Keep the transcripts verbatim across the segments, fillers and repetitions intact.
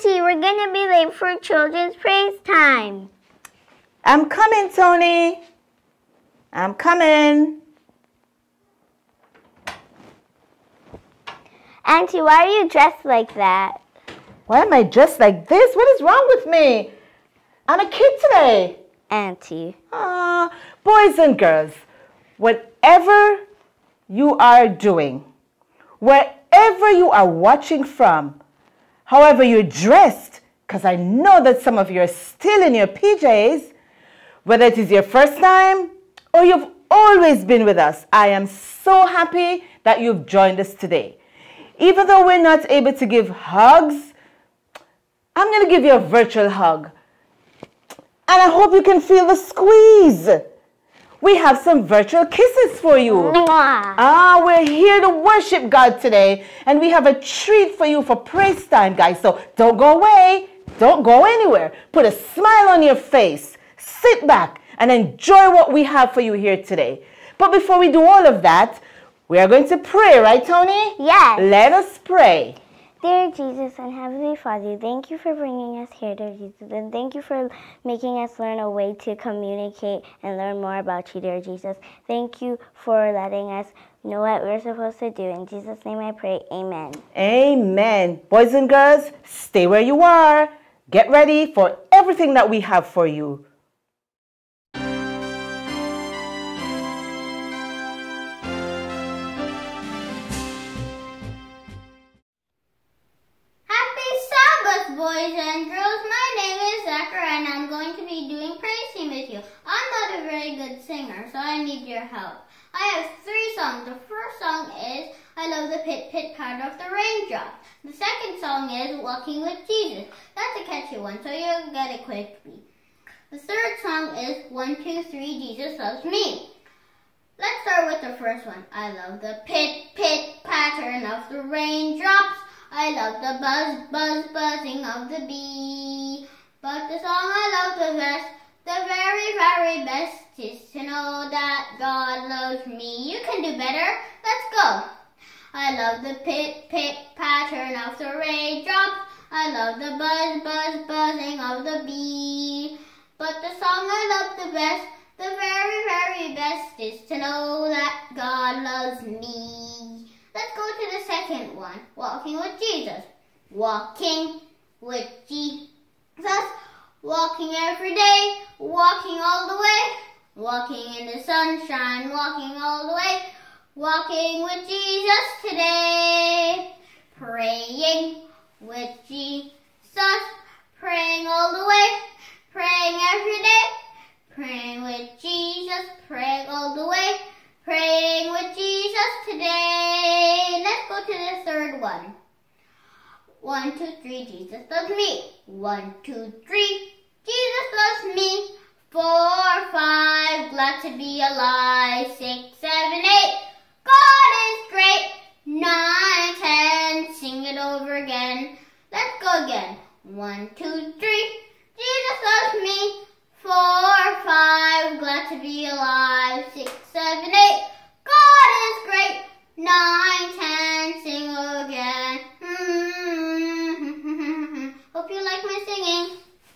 Auntie, we're gonna be late for children's praise time. I'm coming, Tony. I'm coming. Auntie, why are you dressed like that? Why am I dressed like this? What is wrong with me? I'm a kid today. Auntie. Ah, boys and girls, whatever you are doing, wherever you are watching from, however you're dressed, because I know that some of you are still in your P Js, whether it is your first time or you've always been with us, I am so happy that you've joined us today. Even though we're not able to give hugs, I'm going to give you a virtual hug. And I hope you can feel the squeeze. We have some virtual kisses for you. Mwah. Ah, we're here to worship God today. And we have a treat for you for praise time, guys. So don't go away. Don't go anywhere. Put a smile on your face. Sit back and enjoy what we have for you here today. But before we do all of that, we are going to pray, right, Tony? Yes. Let us pray. Dear Jesus and Heavenly Father, thank you for bringing us here, dear Jesus, and thank you for making us learn a way to communicate and learn more about you, dear Jesus. Thank you for letting us know what we're supposed to do. In Jesus' name I pray, amen. Amen. Boys and girls, stay where you are. Get ready for everything that we have for you. Boys and girls, my name is Zachary and I'm going to be doing praise team with you. I'm not a very good singer, so I need your help. I have three songs. The first song is I Love the Pit Pit Patter of the Raindrops. The second song is Walking with Jesus. That's a catchy one, so you'll get it quickly. The third song is One, Two, Three, Jesus Loves Me. Let's start with the first one. I love the pit pit pattern of the raindrops. I love the buzz, buzz, buzzing of the bee. But the song I love the best, the very, very best, is to know that God loves me. You can do better. Let's go. I love the pit, pit, pattern of the raindrops. I love the buzz, buzz, buzzing of the bee. But the song I love the best, the very, very best, is to know that God loves me. Let's go to the second one, Walking with Jesus. Walking with Jesus, walking every day, walking all the way, walking in the sunshine, walking all the way, walking with Jesus today. Praying with Jesus, praying all the way, praying every day, praying with Jesus, praying all the way, praying with Jesus today. Let's go to the third one. One, two, three, Jesus loves me. One, two, three, Jesus loves me. Four, five, glad to be alive. Six, seven, eight, God is great. Nine, ten, sing it over again. Let's go again. One, two, three, Jesus loves me. Four, five, glad to be alive. Six, seven, eight, God is great. Nine, ten, sing again. Mm-hmm. Hope you like my singing.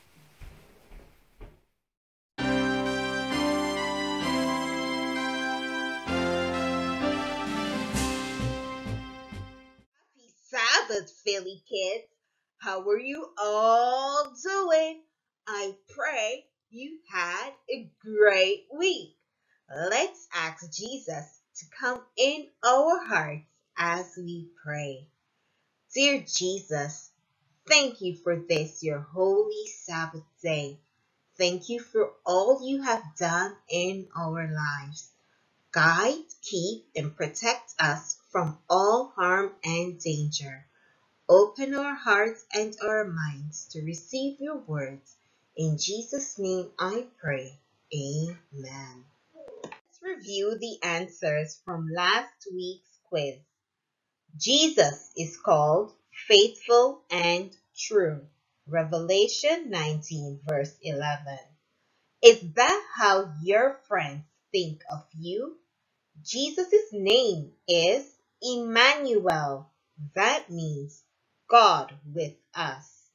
Happy Sabbath, Philly kids. How are you all doing? I pray you had a great week. Let's ask Jesus to come in our hearts as we pray. Dear Jesus, thank you for this, your holy Sabbath day. Thank you for all you have done in our lives. Guide, keep, and protect us from all harm and danger. Open our hearts and our minds to receive your words. In Jesus' name I pray. Amen. Let's review the answers from last week's quiz. Jesus is called faithful and true. Revelation nineteen verse eleven. Is that how your friends think of you? Jesus' name is Emmanuel. That means God with us.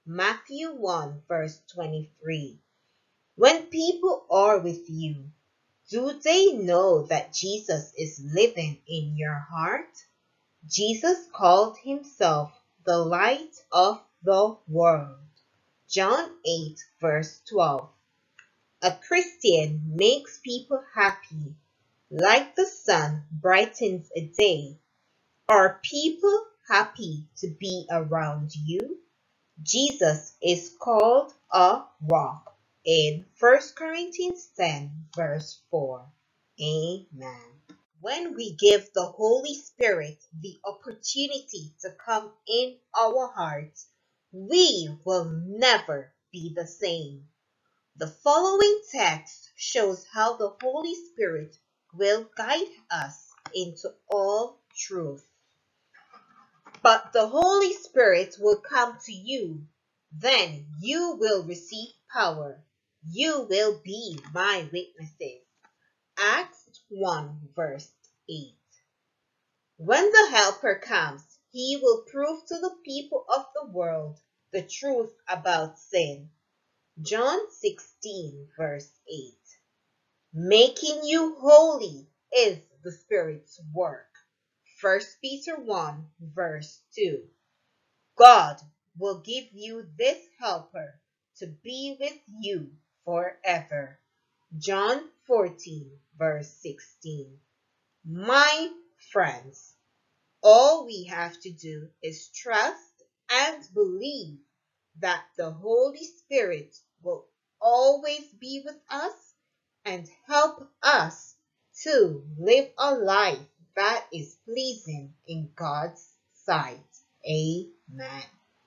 Matthew one verse twenty-three. When people are with you, do they know that Jesus is living in your heart? Jesus called himself the light of the world. John eight verse twelve. A Christian makes people happy, like the sun brightens a day. Are people happy to be around you? Jesus is called a rock in First Corinthians ten verse four. Amen. When we give the Holy Spirit the opportunity to come in our hearts, we will never be the same. The following text shows how the Holy Spirit will guide us into all truth. But the Holy Spirit will come to you. Then you will receive power. You will be my witnesses. Acts one verse eight. When the Helper comes, he will prove to the people of the world the truth about sin. John sixteen verse eight. Making you holy is the Spirit's work. First Peter one verse two. God will give you this helper to be with you forever. John fourteen verse sixteen. My friends, all we have to do is trust and believe that the Holy Spirit will always be with us and help us to live a life that is pleasing in God's sight. Amen.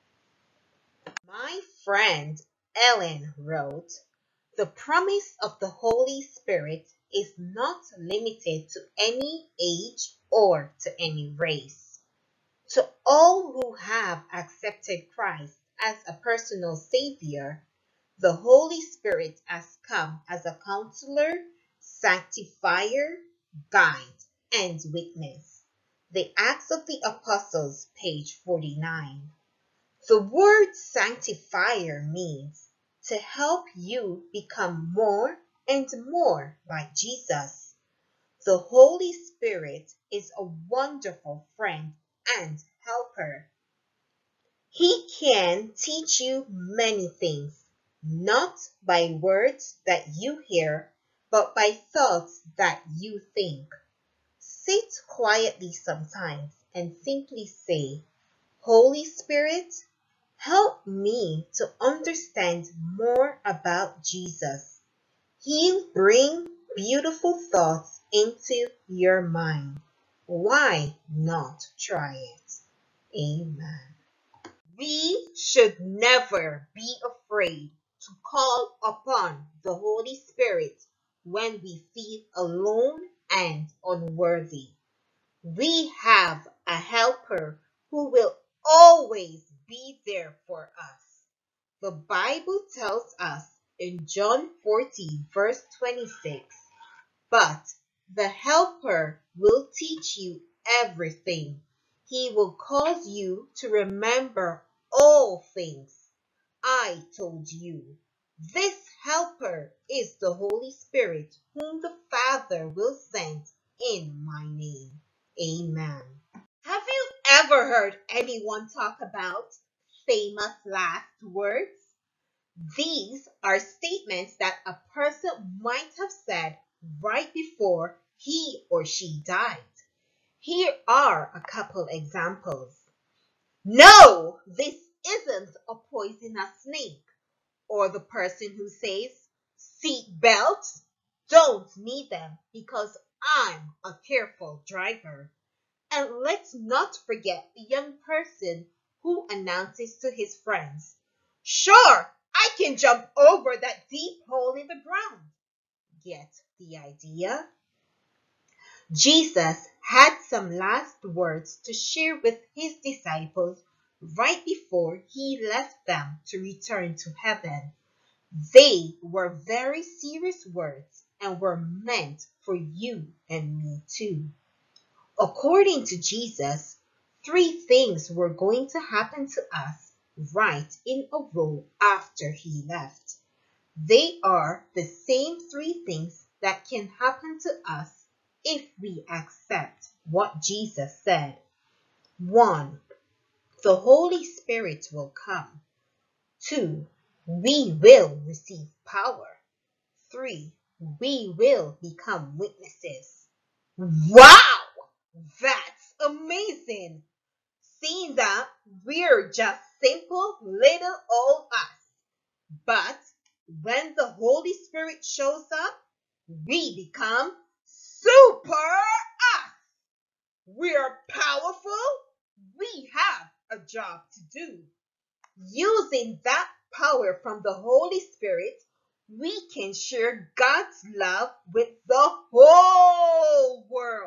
My friend Ellen wrote, "The promise of the Holy Spirit is not limited to any age or to any race. To all who have accepted Christ as a personal Savior, the Holy Spirit has come as a counselor, sanctifier, guide, and witness." The Acts of the Apostles, page forty-nine. The word sanctifier means to help you become more and more like Jesus. The Holy Spirit is a wonderful friend and helper. He can teach you many things, not by words that you hear, but by thoughts that you think. Sit quietly sometimes and simply say, "Holy Spirit, help me to understand more about Jesus." He'll bring beautiful thoughts into your mind. Why not try it? Amen. We should never be afraid to call upon the Holy Spirit when we feel alone and unworthy. We have a helper who will always be there for us. The Bible tells us in John fourteen verse twenty-six, "But the helper will teach you everything. He will cause you to remember all things I told you." This helper is the Holy Spirit, whom the Father will send in my name. Amen. Have you ever heard anyone talk about famous last words? These are statements that a person might have said right before he or she died. Here are a couple examples. "No, this isn't a poisonous snake." Or the person who says, "Seat belts, don't need them because I'm a careful driver." And let's not forget the young person who announces to his friends, "Sure, I can jump over that deep hole in the ground." Get the idea? Jesus had some last words to share with his disciples right before he left them to return to heaven. They were very serious words and were meant for you and me too. According to Jesus, three things were going to happen to us right in a row after he left. They are the same three things that can happen to us if we accept what Jesus said. One, the Holy Spirit will come. Two, we will receive power. Three, we will become witnesses. Wow! That's amazing! Seeing that we're just simple little old us. But when the Holy Spirit shows up, we become super us. We are powerful. We have a job to do. Using that power from the Holy Spirit, we can share God's love with the whole world.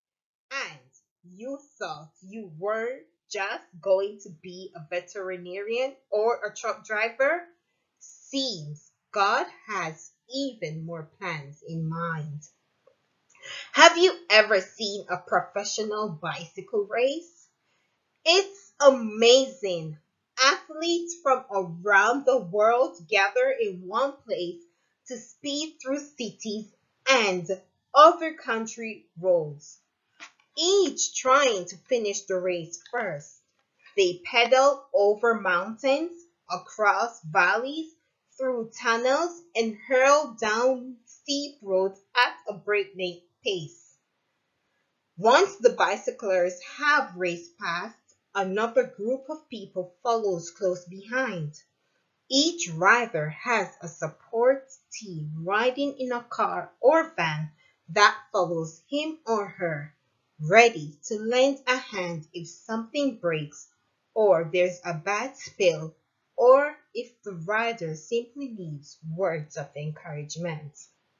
And you thought you were just going to be a veterinarian or a truck driver? Seems God has even more plans in mind. Have you ever seen a professional bicycle race? It's amazing. Athletes from around the world gather in one place to speed through cities and other country roads, each trying to finish the race first. They pedal over mountains, across valleys, through tunnels, and hurl down steep roads at a breakneck pace. Once the bicyclers have raced past, another group of people follows close behind. Each rider has a support team riding in a car or van that follows him or her, ready to lend a hand if something breaks or there's a bad spill, or if the rider simply needs words of encouragement.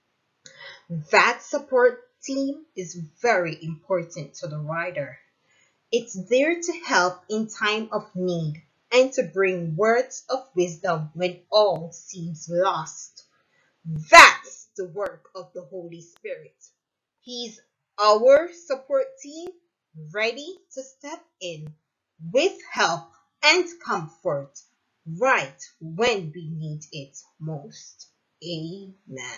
That support team is very important to the rider. It's there to help in time of need and to bring words of wisdom when all seems lost. That's the work of the Holy Spirit. He's our support team, ready to step in with help and comfort right when we need it most. Amen.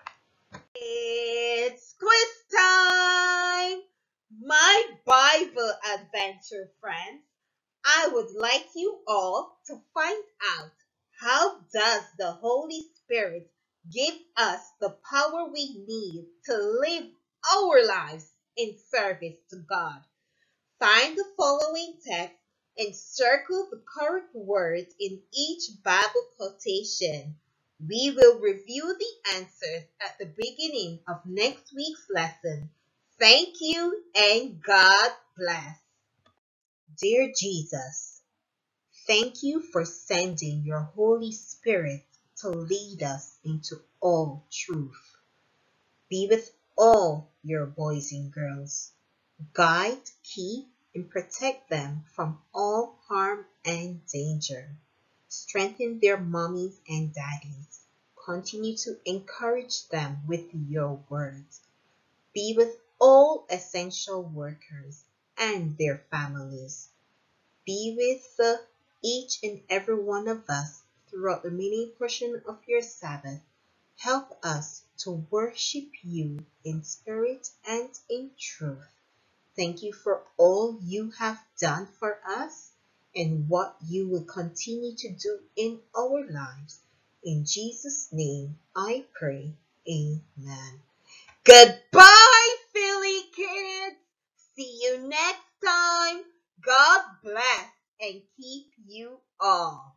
It's quiz time! My Bible adventure friends, I would like you all to find out, how does the Holy Spirit give us the power we need to live our lives in service to God? Find the following text and circle the correct words in each Bible quotation. We will review the answers at the beginning of next week's lesson. Thank you and God bless. Dear Jesus, thank you for sending your Holy Spirit to lead us into all truth. Be with all your boys and girls. Guide, keep, and protect them from all harm and danger. Strengthen their mommies and daddies. Continue to encourage them with your words. Be with all essential workers and their families. Be with uh, each and every one of us throughout the remaining portion of your Sabbath. Help us to worship you in spirit and in truth. Thank you for all you have done for us and what you will continue to do in our lives. In Jesus' name I pray. Amen. Goodbye, Philly kids. See you next time. God bless and keep you all.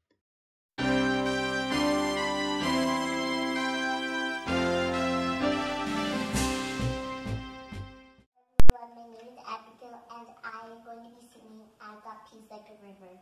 Everyone, my name is Abigail and I am going to be singing I Got Peace Like a River.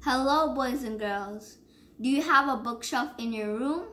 Hello, boys and girls. Do you have a bookshelf in your room?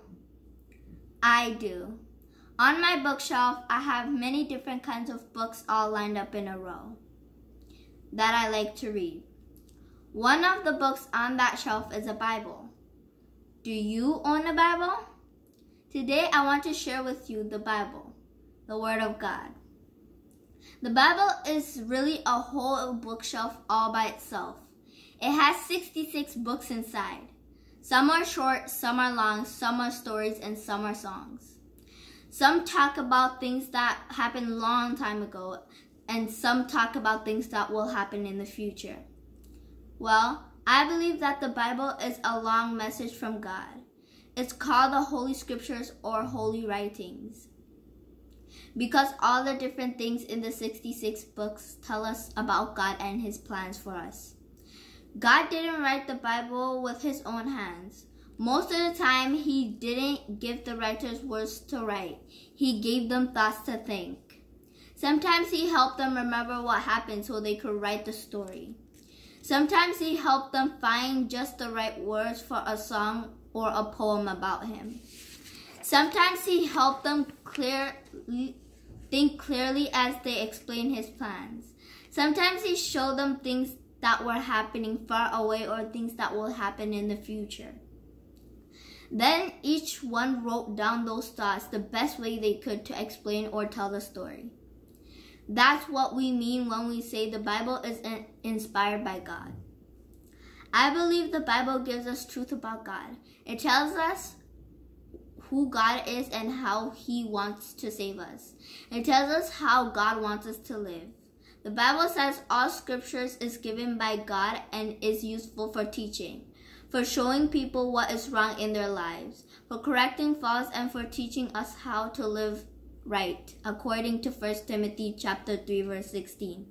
I do. On my bookshelf, I have many different kinds of books all lined up in a row that I like to read. One of the books on that shelf is a Bible. Do you own a Bible? Today, I want to share with you the Bible, the Word of God. The Bible is really a whole bookshelf all by itself. It has sixty-six books inside. Some are short, some are long, some are stories, and some are songs. Some talk about things that happened a long time ago, and some talk about things that will happen in the future. Well, I believe that the Bible is a long message from God. It's called the Holy Scriptures or Holy Writings, because all the different things in the sixty-six books tell us about God and His plans for us. God didn't write the Bible with His own hands. Most of the time, He didn't give the writers words to write. He gave them thoughts to think. Sometimes He helped them remember what happened so they could write the story. Sometimes He helped them find just the right words for a song or a poem about Him. Sometimes He helped them clear, think clearly as they explained His plans. Sometimes He showed them things that were happening far away or things that will happen in the future. Then each one wrote down those thoughts the best way they could to explain or tell the story. That's what we mean when we say the Bible is inspired by God. I believe the Bible gives us truth about God. It tells us who God is and how He wants to save us. It tells us how God wants us to live. The Bible says all scriptures is given by God and is useful for teaching, for showing people what is wrong in their lives, for correcting faults, and for teaching us how to live right, according to First Timothy chapter three, verse sixteen.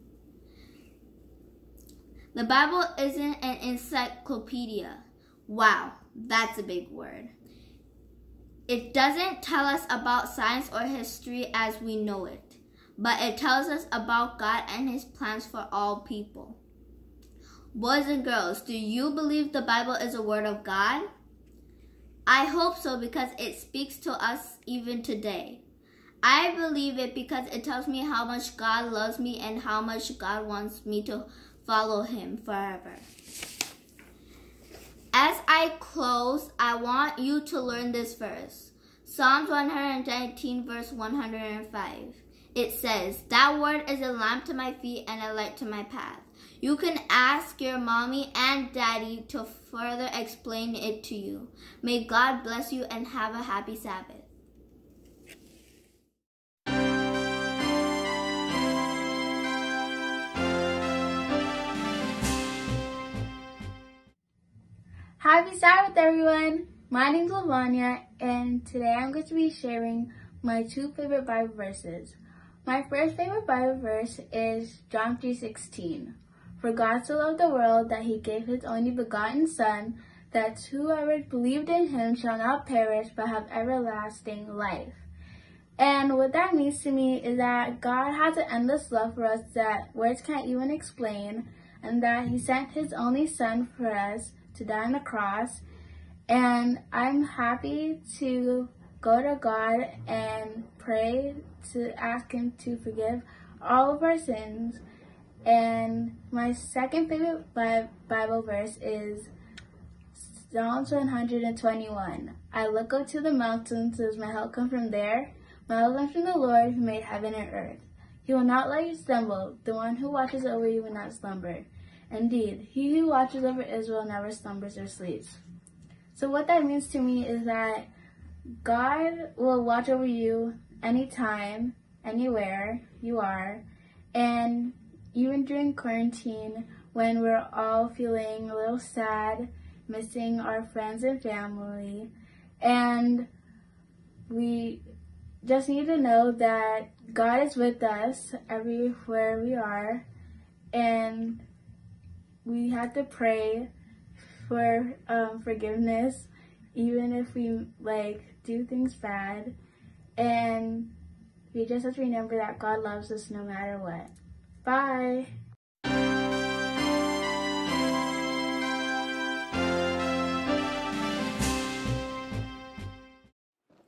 The Bible isn't an encyclopedia. Wow, that's a big word. It doesn't tell us about science or history as we know it, but it tells us about God and His plans for all people. Boys and girls, do you believe the Bible is a word of God? I hope so, because it speaks to us even today. I believe it because it tells me how much God loves me and how much God wants me to follow Him forever. As I close, I want you to learn this verse. Psalms one nineteen, verse one hundred five. It says, "That word is a lamp to my feet and a light to my path." You can ask your mommy and daddy to further explain it to you. May God bless you and have a happy Sabbath. Happy Sabbath, everyone! My name is Lavanya, and today I'm going to be sharing my two favorite Bible verses. My first favorite Bible verse is John three sixteen. "For God so loved the world that He gave His only begotten Son, that whoever believed in Him shall not perish but have everlasting life." And what that means to me is that God has an endless love for us that words can't even explain, and that He sent His only Son for us to die on the cross. And I'm happy to go to God and pray to ask Him to forgive all of our sins. And my second favorite Bible verse is Psalms one twenty-one. "I look up to the mountains, does my help come from there? My help comes from the Lord who made heaven and earth. He will not let you stumble. The one who watches over you will not slumber. Indeed, He who watches over Israel never slumbers or sleeps." So what that means to me is that God will watch over you anytime, anywhere you are, and even during quarantine, when we're all feeling a little sad, missing our friends and family, and we just need to know that God is with us everywhere we are, and we have to pray for um, forgiveness, even if we like do things bad, and we just have to remember that God loves us no matter what. Bye!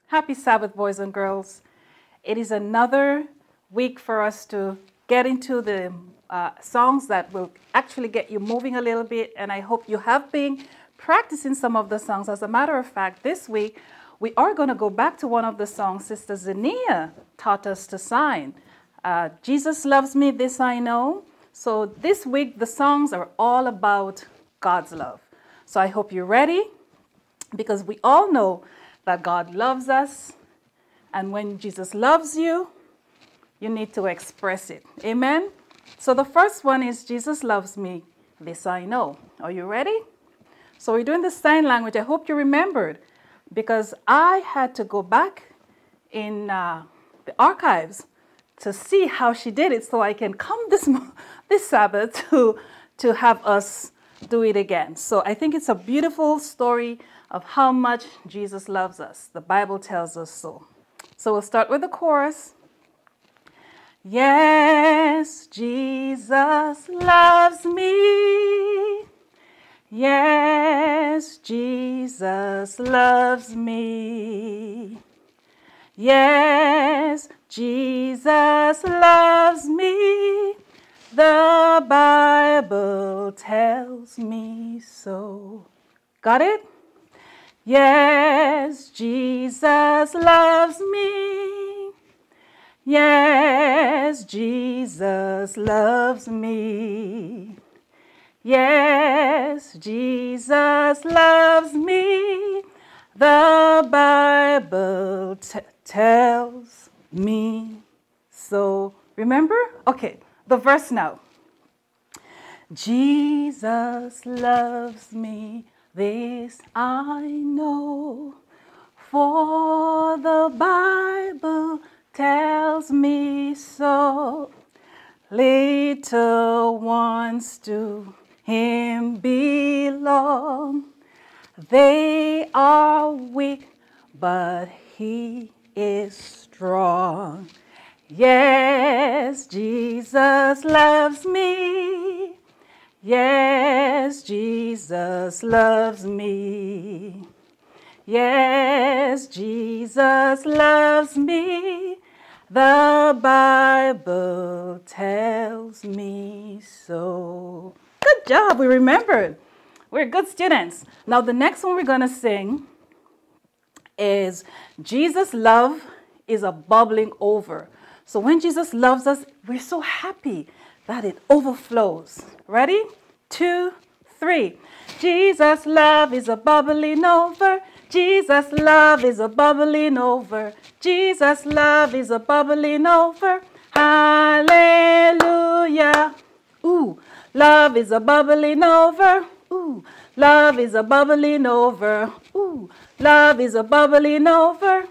Happy Sabbath, boys and girls. It is another week for us to get into the uh, songs that will actually get you moving a little bit, and I hope you have been practicing some of the songs. As a matter of fact, this week we are going to go back to one of the songs Sister Zania taught us to sing. Uh, Jesus loves me, this I know. So this week the songs are all about God's love. So I hope you're ready, because we all know that God loves us, and when Jesus loves you, you need to express it. Amen? So the first one is Jesus loves me, this I know. Are you ready? So we're doing the sign language. I hope you remembered, because I had to go back in uh, the archives to see how she did it, so I can come this this Sabbath to, to have us do it again. So I think it's a beautiful story of how much Jesus loves us. The Bible tells us so. So we'll start with the chorus. Yes, Jesus loves me. Yes, Jesus loves me. Yes, Jesus loves me. The Bible tells me so. Got it? Yes, Jesus loves me. Yes, Jesus loves me. Yes, Jesus loves me. The Bible t- tells me so. Remember? Okay, the verse now. Jesus loves me, this I know, for the Bible tells me so. Little ones to him belong. They are weak, but he is strong. Yes, Jesus loves me. Yes, Jesus loves me. Yes, Jesus loves me. The Bible tells me so. Good job, we remembered. We're good students. Now the next one we're going to sing is Jesus' love is a bubbling over. So when Jesus loves us, we're so happy that it overflows. Ready? Two, three. Jesus' love is a bubbling over. Jesus' love is a bubbling over. Jesus' love is a bubbling over. Hallelujah. Ooh, love is a bubbling over. Ooh, love is a bubbling over. Ooh, love is a bubbling over.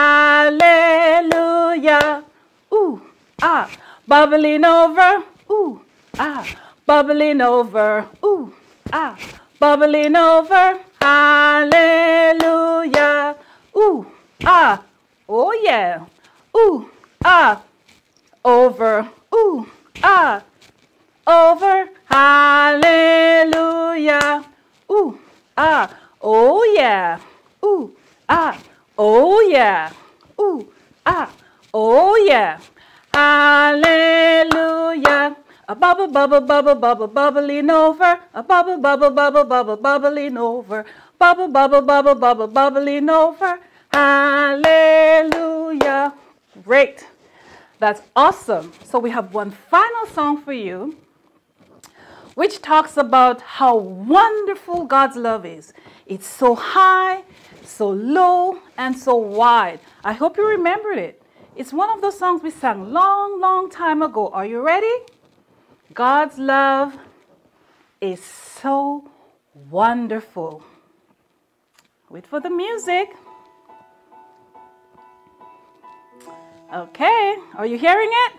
Hallelujah. Ooh, ah, bubbling over. Ooh, ah, bubbling over. Ooh, ah, bubbling over. Hallelujah. Ooh, ah, oh yeah. Ooh, ah, over. Ooh, ah, over. Hallelujah. Ooh, ah, oh yeah. Ooh, ah, oh yeah. Ooh, ah, oh yeah. Hallelujah. A bubble, bubble, bubble, bubble, bubbling over. A bubble, bubble, bubble, bubble, bubbling over. Bubble, bubble, bubble, bubble, bubbling over. Hallelujah. Great. That's awesome. So we have one final song for you, which talks about how wonderful God's love is. It's so high, so low, and so wide. I hope you remembered it. It's one of those songs we sang long, long time ago. Are you ready? God's love is so wonderful. Wait for the music. Okay, are you hearing it?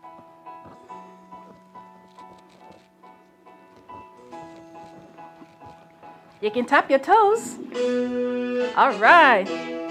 You can tap your toes. All right.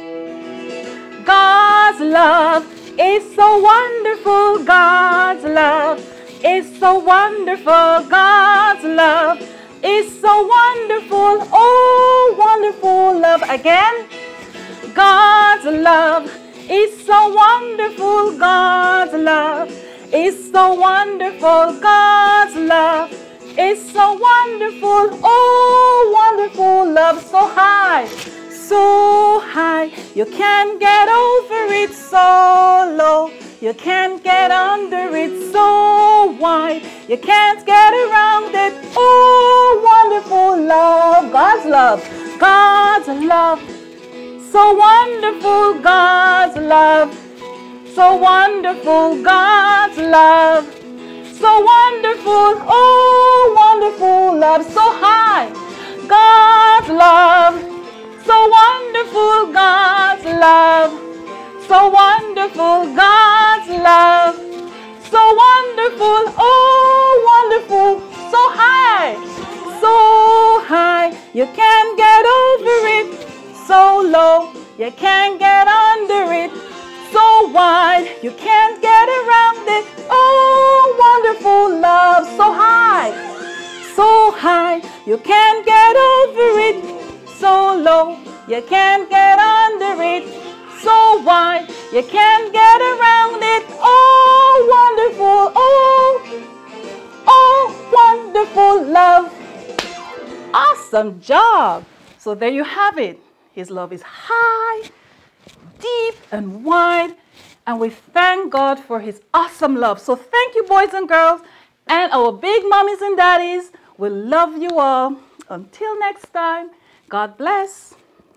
God's love is so wonderful. God's love is so wonderful. God's love is so wonderful. Oh, wonderful love. Again. God's God's love is so wonderful. God's love is so wonderful. God's love is so wonderful. Oh, wonderful love, so high, so high. You can't get over it, so low. You can't get under it, so wide. You can't get around it. Oh, wonderful love. God's love. God's love. So wonderful. God's love. So wonderful. God's love. So wonderful. Oh, wonderful love. So high. God's love. So wonderful. God's love. So wonderful, God's love. So wonderful, oh wonderful, so high, so high. You can't get over it, so low. You can't get under it, so wide. You can't get around it, oh wonderful love. So high, so high. You can't get over it, so low. You can't get under it, so wide, you can't get around it. Oh, wonderful, oh, oh, wonderful love. Awesome job. So there you have it. His love is high, deep, and wide. And we thank God for his awesome love. So thank you, boys and girls, and our big mommies and daddies. We love you all. Until next time, God bless.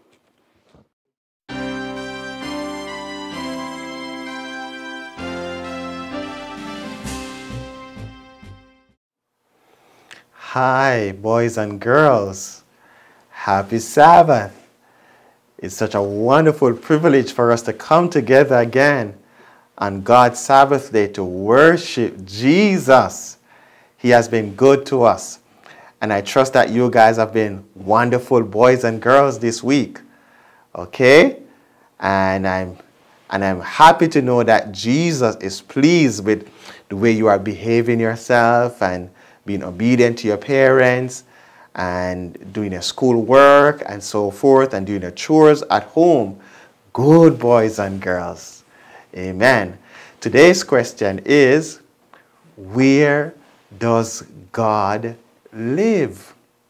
Hi, boys and girls. Happy Sabbath. It's such a wonderful privilege for us to come together again on God's Sabbath day to worship Jesus. He has been good to us. And I trust that you guys have been wonderful boys and girls this week. Okay? And I'm and I'm happy to know that Jesus is pleased with the way you are behaving yourself and being obedient to your parents and doing your school work and so forth and doing your chores at home. Good boys and girls. Amen. Today's question is, where does God live?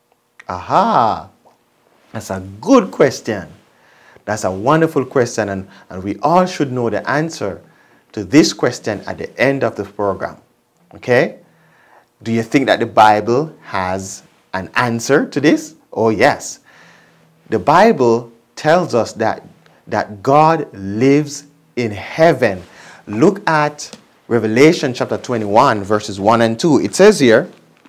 Aha. That's a good question. That's a wonderful question, and, and we all should know the answer to this question at the end of the program. Okay? Do you think that the Bible has an answer to this? Oh, yes. The Bible tells us that, that God lives in heaven. Look at Revelation chapter twenty-one, verses one and two. It says here,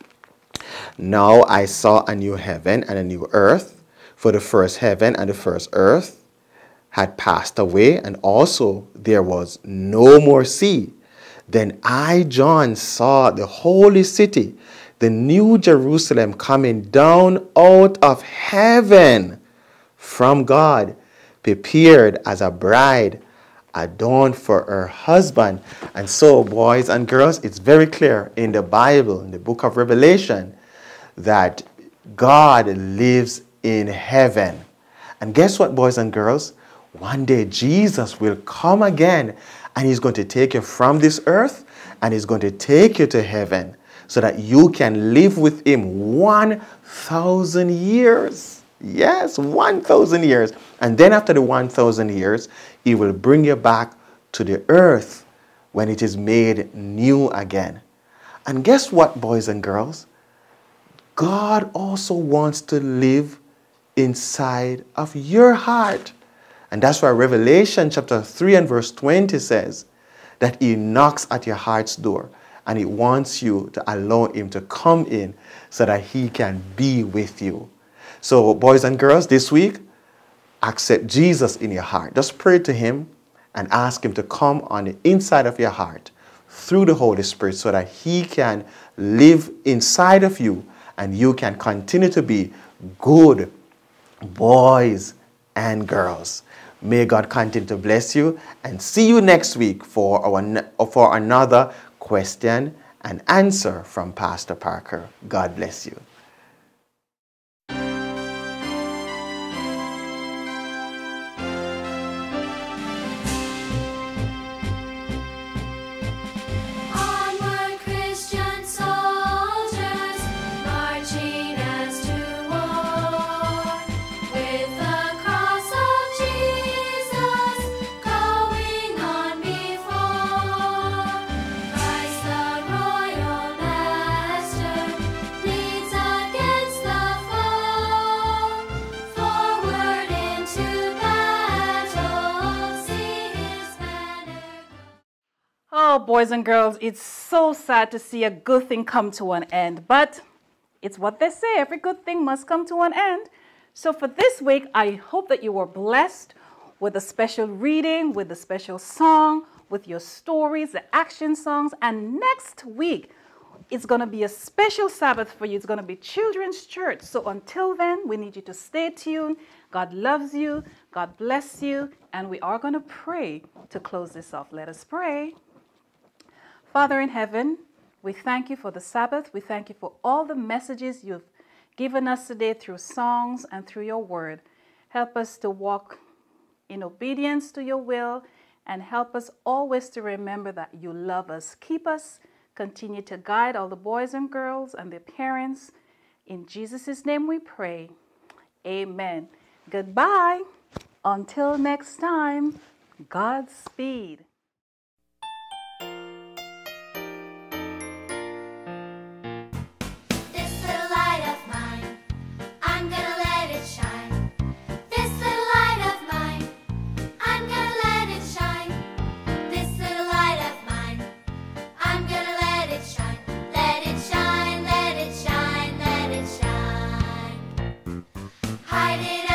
"Now I saw a new heaven and a new earth, for the first heaven and the first earth had passed away, and also there was no more sea. Then I, John, saw the holy city, the new Jerusalem, coming down out of heaven from God, prepared as a bride adorned for her husband." And so, boys and girls, it's very clear in the Bible, in the book of Revelation, that God lives in heaven. And guess what, boys and girls? One day Jesus will come again, and he's going to take you from this earth, and he's going to take you to heaven so that you can live with him one thousand years. Yes, one thousand years. And then after the one thousand years, he will bring you back to the earth when it is made new again. And guess what, boys and girls? God also wants to live inside of your heart. And that's why Revelation chapter three and verse twenty says that he knocks at your heart's door, and he wants you to allow him to come in so that he can be with you. So, boys and girls, this week, accept Jesus in your heart. Just pray to him and ask him to come on the inside of your heart through the Holy Spirit so that he can live inside of you and you can continue to be good boys and girls. May God continue to bless you, and see you next week for, our, for another question and answer from Pastor Parker. God bless you. Oh, boys and girls, it's so sad to see a good thing come to an end, but it's what they say, every good thing must come to an end. So for this week, I hope that you were blessed with a special reading, with a special song, with your stories, the action songs, and next week, it's going to be a special Sabbath for you. It's going to be children's church. So until then, we need you to stay tuned. God loves you. God bless you. And we are going to pray to close this off. Let us pray. Father in heaven, we thank you for the Sabbath. We thank you for all the messages you've given us today through songs and through your word. Help us to walk in obedience to your will, and help us always to remember that you love us. Keep us. Continue to guide all the boys and girls and their parents. In Jesus' name we pray. Amen. Goodbye. Until next time, Godspeed. This little light of mine, I'm gonna let it shine. This little light of mine, I'm gonna let it shine. This little light of mine, I'm gonna let it shine. Let it shine, let it shine, let it shine. Hide it